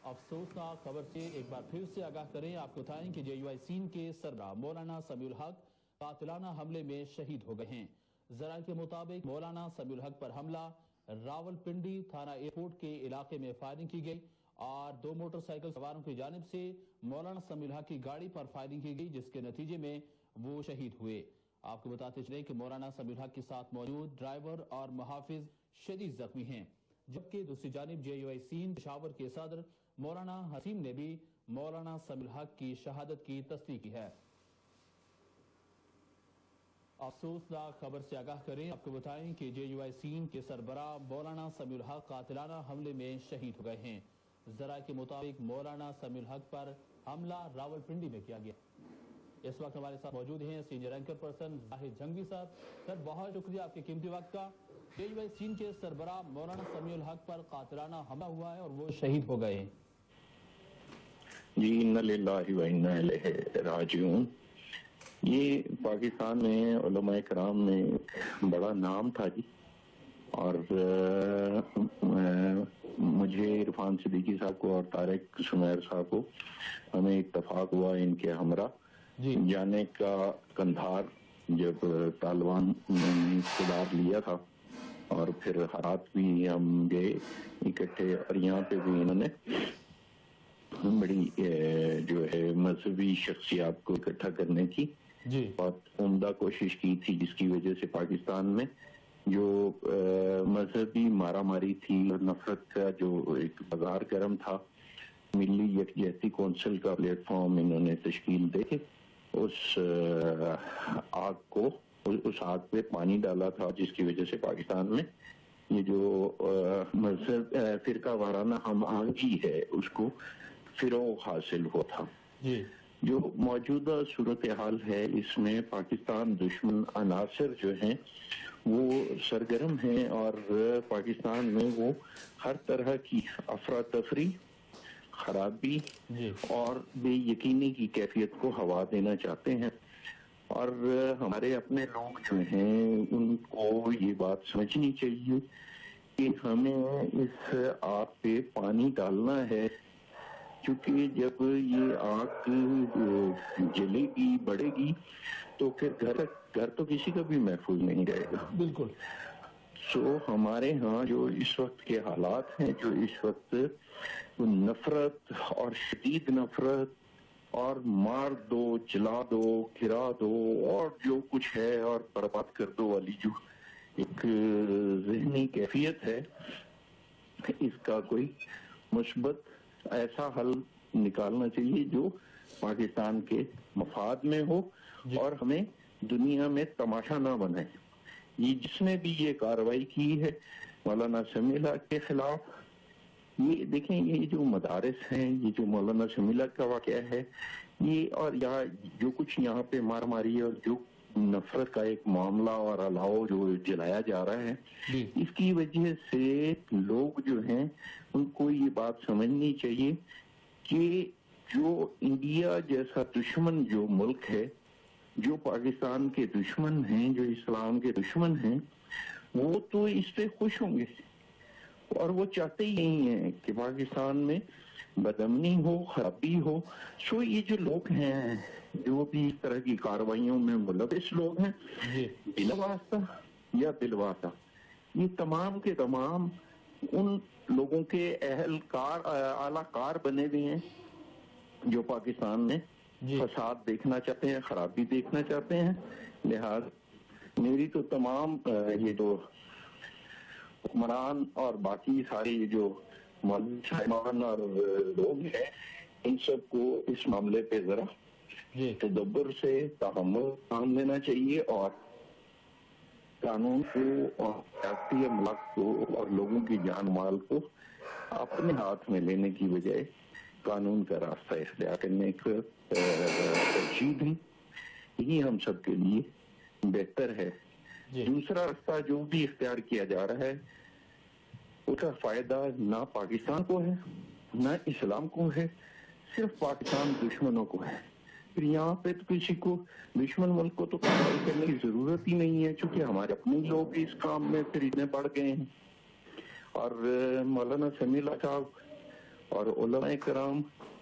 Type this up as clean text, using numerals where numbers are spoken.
افسوسناک خبر سے ایک بار پھر سے آگاہ کریں، آپ کو بتائیں کہ JUI سین کے سربراہ مولانا سمیع الحق قاتلانہ حملے میں شہید ہو گئے ہیں۔ ذرائع کے مطابق مولانا سمیع الحق پر حملہ راولپنڈی تھانہ ایئرپورٹ کے علاقے میں فائرنگ کی گئی اور دو موٹر سائیکل سواروں کی جانب سے مولانا سمیع الحق کی گاڑی پر فائرنگ کی گئی، جس کے نتیجے میں وہ شہید ہوئے۔ آپ کو بتاتے چلیں کہ مولانا سمیع الحق کے ساتھ موجود ڈرائیور اور محافظ شدید زخمی ہیں، جبکہ دوسری جانب JUI سین پشاور کے صدر مولانا حسیم نے بھی مولانا سمیع الحق کی شہادت کی تصدیق کی ہے۔ افسوسناک خبر سے آگاہ کریں، آپ کو بتائیں کہ JUI سین کے سربراہ مولانا سمیع الحق قاتلانہ حملے میں شہید ہو گئے ہیں۔ ذرائع کے مطابق مولانا سمیع الحق پر حملہ راولپنڈی میں کیا گیا۔ اس وقت ہمارے ساتھ موجود ہیں senior anchor person Zahid Jhangvi صاحب۔ سر، بہت شکریہ آپ کے قیمتی وقت کا۔ JUI سین کے سربراہ مولانا سمیع الحق پر قاتلانہ حملہ ہوا ہے اور وہ شہید ہو گئے ہیں۔ جی، انا للہ و انا الیہ راجعون۔ یہ پاکستان میں علماء کرام میں بڑا نام تھا جی، اور مجھے عرفان صدیقی صاحب کو اور طارق سمیر صاحب کو ہمیں اتفاق ہوا ان کے ہمراہ جانے کا قندھار، جب طالبان نے اقتدار لیا تھا، اور پھر ہرات بھی ہم گئے اکٹھے، اور یہاں پہ بھی انہوں نے بڑی جو ہے مذہبی شخصیات کو اکٹھا کرنے کی بہت عمدہ کوشش کی تھی، جس کی وجہ سے پاکستان میں جو مذہبی مارا ماری تھی اور نفرت کا جو ایک بازار گرم تھا، ملی یکجہتی کونسل کا پلیٹ فارم انہوں نے تشکیل دے کے اس آگ پہ پانی ڈالا تھا، جس کی وجہ سے پاکستان میں یہ جو مذہب فرقہ وارانہ ہم آہنگی ہے اس کو فروغ حاصل ہوا تھا۔ جو موجودہ صورتحال ہے اس میں پاکستان دشمن عناصر جو ہیں وہ سرگرم ہیں، اور پاکستان میں وہ ہر طرح کی افراتفری، خرابی اور بے یقینی کی کیفیت کو ہوا دینا چاہتے ہیں، اور ہمارے اپنے لوگ جو ہیں ان کو یہ بات سمجھنی چاہیے کہ ہمیں اس آگ پہ پانی ڈالنا ہے، کیونکہ جب یہ آگ جلے گی، بڑھے گی، تو پھر گھر تو کسی کا بھی محفوظ نہیں رہے گا۔ بالکل۔ ہمارے ہاں جو اس وقت کے حالات ہیں، جو اس وقت نفرت اور شدید نفرت اور مار دو، جلا دو، گرا دو، اور جو کچھ ہے اور برباد کر دو والی جو ایک ذہنی کیفیت ہے، اس کا کوئی مثبت ایسا حل نکالنا چاہیے جو پاکستان کے مفاد میں ہو اور ہمیں دنیا میں تماشا نہ بنے۔ یہ جس نے بھی یہ کارروائی کی ہے مولانا سمیع الحق کے خلاف، یہ دیکھیں، یہ جو مدارس ہیں، یہ جو مولانا سمیع الحق کا واقعہ ہے، یہ اور یہاں جو کچھ یہاں پہ مار ماری ہے اور جو نفرت کا ایک معاملہ اور الاؤ جو جلایا جا رہا ہے، اس کی وجہ سے لوگ جو ہیں ان کو یہ بات سمجھنی چاہیے کہ جو انڈیا جیسا دشمن جو ملک ہے، جو پاکستان کے دشمن ہیں، جو اسلام کے دشمن ہیں، وہ تو اس پہ خوش ہوں گے، اور وہ چاہتے ہی نہیں ہیں کہ پاکستان میں بدامنی ہو، خرابی ہو۔ یہ جو لوگ ہیں جو بھی اس طرح کی کاروائیوں میں ملوث لوگ ہیں، بلا واسطہ یا بالواسطہ، یہ تمام کے تمام ان لوگوں کے اعلی کار بنے ہوئے ہیں جو پاکستان میں فساد دیکھنا چاہتے ہیں، خرابی دیکھنا چاہتے ہیں۔ لہٰذا میری تو تمام یہ جو حکمران اور باقی سارے جو صاحبان اور لوگ ہیں، ان سب کو اس معاملے پہ ذرا تدبر سے تحمل کام لینا چاہیے، اور قانون کو اور سیاسی املاک کو اور لوگوں کی جان مال کو اپنے ہاتھ میں لینے کی بجائے قانون کا راستہ اختیار کرنے کی ترجیح دیں، یہی ہم سب کے لیے بہتر ہے۔ دوسرا راستہ جو بھی اختیار کیا جا رہا ہے، اس کا فائدہ نہ پاکستان کو ہے، نہ اسلام کو ہے، صرف پاکستان دشمنوں کو ہے۔ پھر یہاں پہ تو کسی کو دشمن ملک کو تو کارروائی کرنے کی ضرورت ہی نہیں ہے، چونکہ ہمارے اپنے لوگ اس کام میں پھر اتنے بڑھ گئے ہیں۔ اور مولانا سمیع الحق صاحب اور علماء کرام